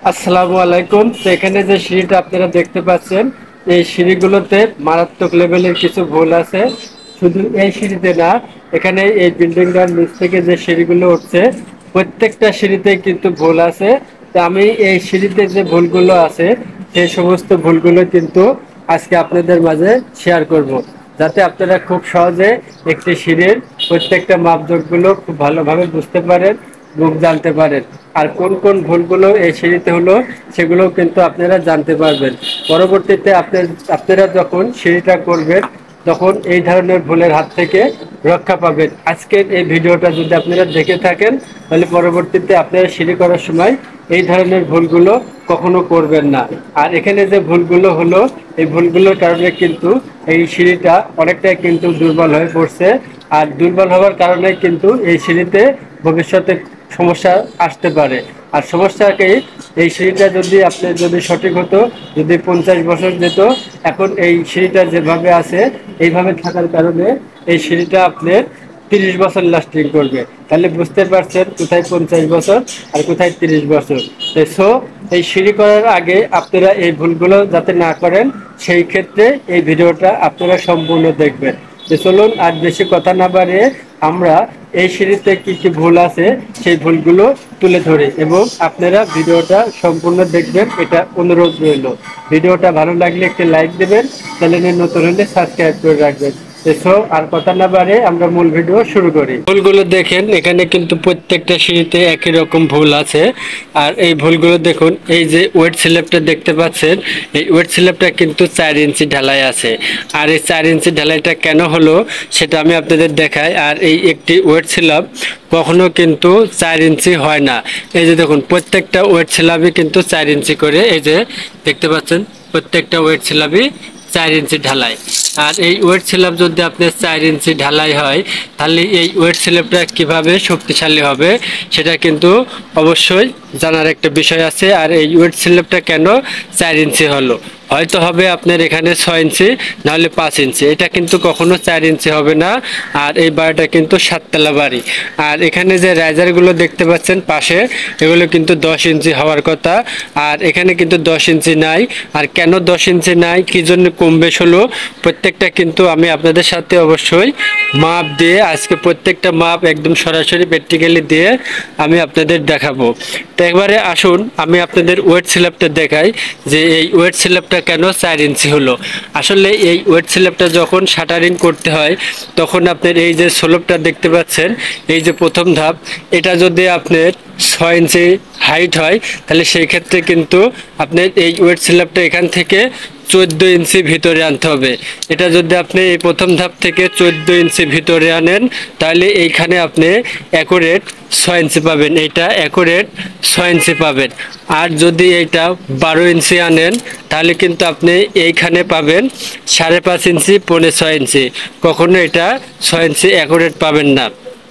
আসসালামু আলাইকুম। তো এখানে যে সিঁড়িটা আপনারা দেখতে পাচ্ছেন, এই সিঁড়িগুলোতে মারাত্মক লেভেলের কিছু ভুল আছে। শুধু এই সিঁড়িতে না, এখানে এই বিল্ডিংটার নিচ থেকে যে সিঁড়িগুলো উঠছে, প্রত্যেকটা সিঁড়িতেই কিন্তু ভুল আছে। তো আমি এই সিঁড়িতে যে ভুলগুলো আছে, সেই সমস্ত ভুলগুলো কিন্তু আজকে আপনাদের মাঝে শেয়ার করব, যাতে আপনারা খুব সহজে একটি সিঁড়ির প্রত্যেকটা মাপজোখগুলো খুব ভালোভাবে বুঝতে পারেন, মুখ জানতে পারেন। আর কোন কোন ভুলগুলো এই সিঁড়িতে হলো, সেগুলো কিন্তু আপনারা জানতে পারবেন। পরবর্তীতে আপনারা যখন সিঁড়িটা করবেন, তখন এই ধরনের ভুলের হাত থেকে রক্ষা পাবেন। আজকের এই ভিডিওটা যদি আপনারা দেখে থাকেন, তাহলে পরবর্তীতে আপনারা সিঁড়ি করার সময় এই ধরনের ভুলগুলো কখনো করবেন না। আর এখানে যে ভুলগুলো হলো, এই ভুলগুলোর কারণে কিন্তু এই সিঁড়িটা অনেকটাই কিন্তু দুর্বল হয়ে পড়ছে। আর দুর্বল হওয়ার কারণে কিন্তু এই সিঁড়িতে ভবিষ্যতে সমস্যা আসতে পারে। আর সমস্যাকেই, এই সিঁড়িটা যদি সঠিক হতো, যদি 50 বছর যেত, এখন এই সিঁড়িটা যেভাবে আছে এইভাবে থাকার কারণে এই সিঁড়িটা আপনার 30 বছর লাস্টিং করবে। তাহলে বুঝতে পারছেন কোথায় 50 বছর আর কোথায় 30 বছর। সো এই সিঁড়ি করার আগে আপনারা এই ভুলগুলো যাতে না করেন, সেই ক্ষেত্রে এই ভিডিওটা আপনারা সম্পূর্ণ দেখবেন। তো চলুন আর বেশি কথা না বাড়িয়ে আমরা এই সিঁড়িতে কি কি ভুল আছে সেই ভুলগুলো তুলে ধরি, এবং আপনারা ভিডিওটা সম্পূর্ণ দেখবেন, এটা অনুরোধ রইল। ভিডিওটা ভালো লাগলে একটি লাইক দেবেন, চ্যানেলে নতুন হলে সাবস্ক্রাইব করে রাখবেন। এসো আর কথা না বাড়ে আমরা মূল ভিডিও শুরু করি। ভুলগুলো দেখেন, এখানে কিন্তু প্রত্যেকটা সিঁড়িতে একই রকম ভুল আছে। আর এই ভুলগুলো দেখুন, এই যে ওয়েট স্ল্যাবটা দেখতে পাচ্ছেন, এই ওয়েট স্ল্যাবটা কিন্তু 4 ইঞ্চি ঢালাই আছে। আর এই 4 ইঞ্চি ঢালাইটা কেন হলো সেটা আমি আপনাদের দেখাই। আর এই একটি ওয়েট স্ল্যাব কখনো কিন্তু 4 ইঞ্চি হয় না। এই যে দেখুন, প্রত্যেকটা ওয়েট স্ল্যাবই কিন্তু 4 ইঞ্চি করে, এই যে দেখতে পাচ্ছেন প্রত্যেকটা ওয়েট স্ল্যাবই 4 ইঞ্চি ঢালাই। আর এই ওয়েট স্ল্যাব যদি আপনার 4 ইঞ্চি ঢালাই হয়, তাহলে এই ওয়েট স্ল্যাবটা কিভাবে শক্তিশালী হবে সেটা কিন্তু অবশ্যই জানার একটা বিষয় আছে। আর এই ওয়েট স্ল্যাবটা কেন 4 ইঞ্চি হলো, হয়তো হবে আপনার এখানে 6 ইঞ্চি, নাহলে 5 ইঞ্চি, এটা কিন্তু কখনো 4 ইঞ্চি হবে না। আর এই বাড়িটা কিন্তু 7তলা বাড়ি। আর এখানে যে রাইজারগুলো দেখতে পাচ্ছেন পাশে, এগুলো কিন্তু 10 ইঞ্চি হওয়ার কথা। আর এখানে কিন্তু 10 ইঞ্চি নাই। আর কেন 10 ইঞ্চি নাই, কি জন্য কম বেশ হলো, প্রত্যেকটা কিন্তু আমি আপনাদের সাথে অবশ্যই মাপ দিয়ে, আজকে প্রত্যেকটা মাপ একদম সরাসরি প্র্যাকটিক্যালি দিয়ে আমি আপনাদের দেখাবো। তো একবারে আসুন আমি আপনাদের ওয়েট স্ল্যাবটা দেখাই, যে এই ওয়েট স্ল্যাবটা কেন 4 ইঞ্চি হলো। আসলে এই ওয়েট স্ল্যাবটা যখন শাটারিং করতে হয়, তখন আপনার এই যে স্লোপটা দেখতে পাচ্ছেন, এই যে প্রথম ধাপ, এটা যদি আপনার 6 ইঞ্চি হাইট হয়, তাহলে সেই ক্ষেত্রে কিন্তু আপনার এই ওয়েট স্ল্যাবটা এখান থেকে 14 ইঞ্চি ভিতরে আনতে হবে। এটা যদি আপনি এই প্রথম ধাপ থেকে 14 ইঞ্চি ভিতরে আনেন, তাহলে এইখানে আপনি অ্যাকুরেট 6 ইঞ্চি পাবেন, এইটা অ্যাকুরেট 6 ইঞ্চি পাবেন। আর যদি এইটা 12 ইঞ্চি আনেন, তাহলে কিন্তু আপনি এইখানে পাবেন 5.5 ইঞ্চি, 6.5 ইঞ্চি, কখনো এটা 6 ইঞ্চি অ্যাকুরেট পাবেন না।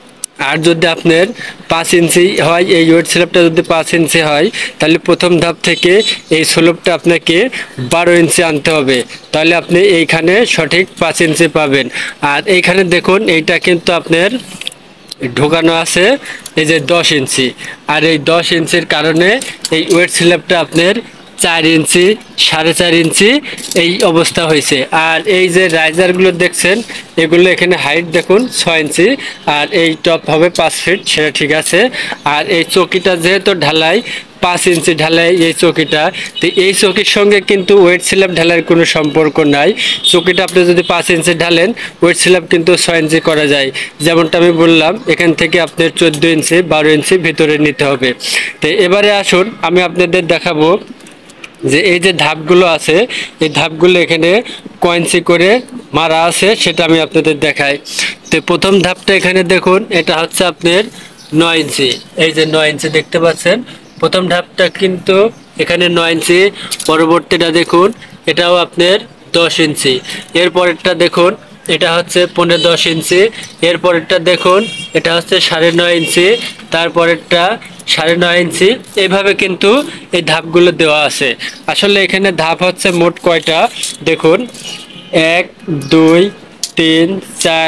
আর যদি আপনার 5 ইঞ্চি হয়, এই ওয়েট স্ল্যাবটা যদি 5 ইঞ্চি হয়, তাহলে প্রথম ধাপ থেকে এই স্লোপটা আপনাকে 12 ইঞ্চি আনতে হবে, তাহলে আপনি এইখানে সঠিক 5 ইঞ্চি পাবেন। আর এইখানে দেখুন, এইটা কিন্তু আপনার ঢোকানো আছে এই যে 10 ইঞ্চি। আর এই 10 ইঞ্চির কারণে এই ওয়েট স্ল্যাবটা আপনার 4 ইঞ্চি, 4.5 ইঞ্চি এই অবস্থা হয়েছে। আর এই যে রাইজারগুলো দেখছেন, এগুলো এখানে হাইট দেখুন 6 ইঞ্চি, আর এই টপ হবে 5 ফিট, সেটা ঠিক আছে। আর এই চৌকিটা যেহেতু ঢালাই, 5 ইঞ্চি ঢালাই এই চৌকিটা, তো এই চৌকির সঙ্গে কিন্তু ওয়েট স্ল্যাব ঢালাইয়ের কোনো সম্পর্ক নাই। চৌকিটা আপনি যদি 5 ইঞ্চি ঢালেন, ওয়েট স্ল্যাব কিন্তু 6 ইঞ্চি করা যায়। যেমনটা আমি বললাম, এখান থেকে আপনার 14 ইঞ্চি, 12 ইঞ্চি ভিতরে নিতে হবে। তো এবারে আসুন আমি আপনাদের দেখাবো যে এই যে ধাপগুলো আছে, এই ধাপগুলো এখানে কয়েন্সি করে মারা আছে, সেটা আমি আপনাদের দেখাই। তো প্রথম ধাপটা এখানে দেখুন, এটা হচ্ছে আপনার 9 ইঞ্চি। এই যে 9 ইঞ্চি দেখতে পাচ্ছেন, প্রথম ধাপটা কিন্তু এখানে 9 ইঞ্চি। পরবর্তীটা দেখুন, এটাও আপনার 10 ইঞ্চি। এরপরেরটা দেখুন, এটা হচ্ছে 15-10 ইঞ্চি। এরপরেরটা দেখুন, এটা হচ্ছে 9.5 ইঞ্চি। তারপরেরটা 9.5 ইঞ্চি। এইভাবে কিন্তু এই ধাপগুলো দেওয়া আছে। আসলে এখানে ধাপ হচ্ছে মোট কয়টা দেখুন, 1 2 3 4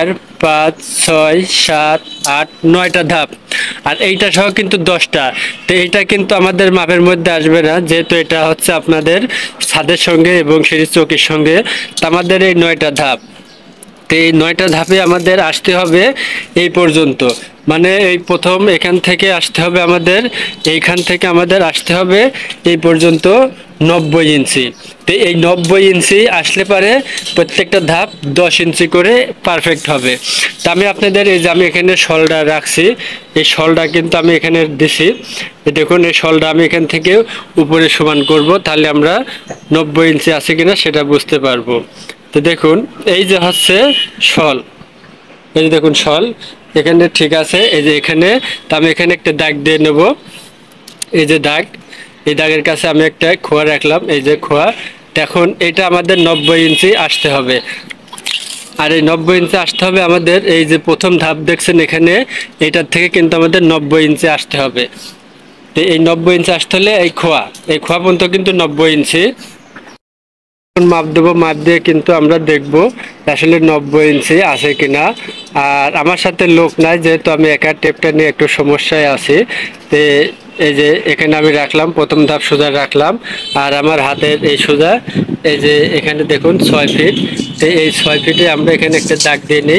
5 6 7 8 9টা ধাপ, আর এইটা সহ কিন্তু 10টা। তো এইটা কিন্তু আমাদের মাপের মধ্যে আসবে না, যেহেতু এটা হচ্ছে আপনাদের ছাদের সঙ্গে এবং সিঁড়ির চৌকির সঙ্গে। তো আমাদের এই 9টা ধাপ, তো এই 9টা ধাপে আমাদের আসতে হবে এই পর্যন্ত। মানে এই প্রথম এখান থেকে আসতে হবে আমাদের, এইখান থেকে আমাদের আসতে হবে এই পর্যন্ত 90 ইঞ্চি। তো এই 90 ইঞ্চি আসলে পারে প্রত্যেকটা ধাপ 10 ইঞ্চি করে পারফেক্ট হবে। তা আমি আপনাদের এই যে আমি এখানে শলটা রাখছি, এই শলটা কিন্তু আমি এখানে দিছি। দেখুন এই শলটা আমি এখান থেকে উপরে সমান করব, তাহলে আমরা 90 ইঞ্চি আছে কিনা সেটা বুঝতে পারবো। তো দেখুন এই যে হচ্ছে শল, এই যে দেখুন শল এখানে ঠিক আছে। এই যে এখানে, তো আমি এখানে একটা দাগ দিয়ে নেব, এই যে দাগ, এই দাগের কাছে আমি একটা খোয়া রাখলাম, এই যে খোয়া। দেখুন এটা আমাদের 90 ইঞ্চি আসতে হবে, আর এই 90 ইঞ্চি আসতে হবে আমাদের। এই যে প্রথম ধাপ দেখছেন এখানে, এটার থেকে কিন্তু আমাদের 90 ইঞ্চি আসতে হবে। তো এই 90 ইঞ্চি আসতে হলে এই খোয়া পর্যন্ত কিন্তু 90 ইঞ্চি মাপ দেবো। মাপ দিয়ে কিন্তু আমরা দেখব আসলে 90 ইঞ্চি আছে কিনা। আর আমার সাথে লোক নাই, যেহেতু আমি একা টেপটা নিয়ে একটু সমস্যায় আছি। তো এই যে এখানে আমি রাখলাম, প্রথম ধাপ সোজা রাখলাম, আর আমার হাতের এই সোজা, এই যে এখানে দেখুন 6 ফিট। তো এই 6 ফিটে আমরা এখানে একটা দাগ দিয়ে নিই,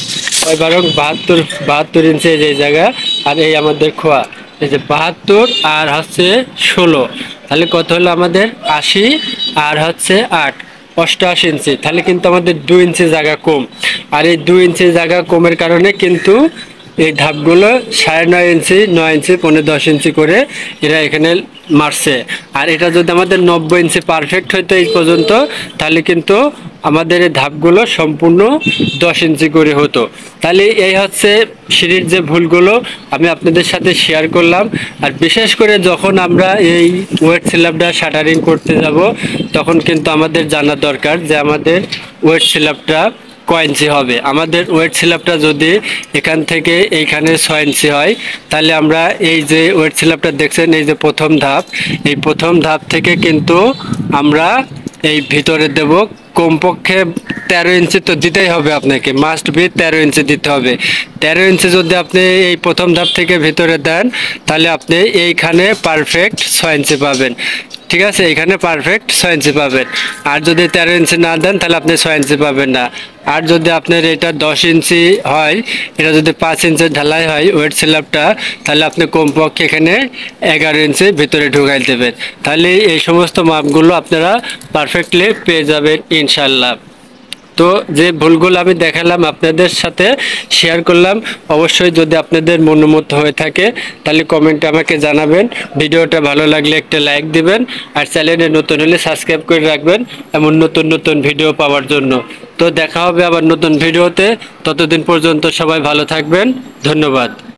72 ইঞ্চি এই যে জায়গা। আর এই আমাদের খোয়া, এই যে 72 আর হচ্ছে 16, তাহলে কত হলো আমাদের 80, আর হচ্ছে 8, 88 ইঞ্চি। তাহলে কিন্তু আমাদের 2 ইঞ্চি জায়গা কম, আর এই 2 ইঞ্চি জায়গা কমের কারণে কিন্তু এই ধাপগুলো 9.5 ইঞ্চি, 9 ইঞ্চি, 10 ইঞ্চি করে এরা এখানে মারছে। আর এটা যদি আমাদের 90 ইঞ্চি পারফেক্ট হইতো এই পর্যন্ত, তাহলে কিন্তু আমাদের এই ধাপগুলো সম্পূর্ণ 10 ইঞ্চি করে হতো। তাহলে এই হচ্ছে সিঁড়ির যে ভুলগুলো আমি আপনাদের সাথে শেয়ার করলাম। আর বিশেষ করে যখন আমরা এই ওয়েট স্ল্যাবটা শাটারিং করতে যাব, তখন কিন্তু আমাদের জানা দরকার যে আমাদের ওয়েট স্ল্যাবটা কয় ইঞ্চি হবে। আমাদের ওয়েট স্ল্যাবটা যদি এখান থেকে এইখানে 6 ইঞ্চি হয়, তাহলে আমরা এই যে ওয়েট স্ল্যাবটা দেখছেন, এই যে প্রথম ধাপ, এই প্রথম ধাপ থেকে কিন্তু আমরা এই ভিতরে দেব কমপক্ষে 13 ইঞ্চি তো দিতেই হবে আপনাকে, মাস্ট বি 13 ইঞ্চি দিতে হবে। 13 ইঞ্চি যদি আপনি এই প্রথম ধাপ থেকে ভিতরে দেন, তাহলে আপনি এইখানে পারফেক্ট 6 ইঞ্চি পাবেন। ঠিক আছে, এখানে পারফেক্ট 6 ইঞ্চি পাবেন। আর যদি 13 ইঞ্চি না দেন, তাহলে আপনি 6 ইঞ্চি পাবেন না। আর যদি আপনার এটা 10 ইঞ্চি হয়, এটা যদি 5 ইঞ্চি ঢালাই হয় ওয়েট স্ল্যাবটা, তাহলে আপনি কমপক্ষে এখানে 11 ইঞ্চি ভিতরে ঢুকাই দেবেন। তাহলে এই সমস্ত মাপগুলো আপনারা পারফেক্টলি পেয়ে যাবেন ইনশাল্লাহ। তো যে ভুলগুলো আমি দেখালাম আপনাদের সাথে শেয়ার করলাম, অবশ্যই যদি আপনাদের মনোমত হয়ে থাকে তাহলে কমেন্টে আমাকে জানাবেন। ভিডিওটা ভালো লাগলে একটা লাইক দিবেন, আর চ্যানেলে নতুন হলে সাবস্ক্রাইব করে রাখবেন এমন নতুন নতুন ভিডিও পাওয়ার জন্য। তো দেখা হবে আবার নতুন ভিডিওতে, ততদিন পর্যন্ত সবাই ভালো থাকবেন, ধন্যবাদ।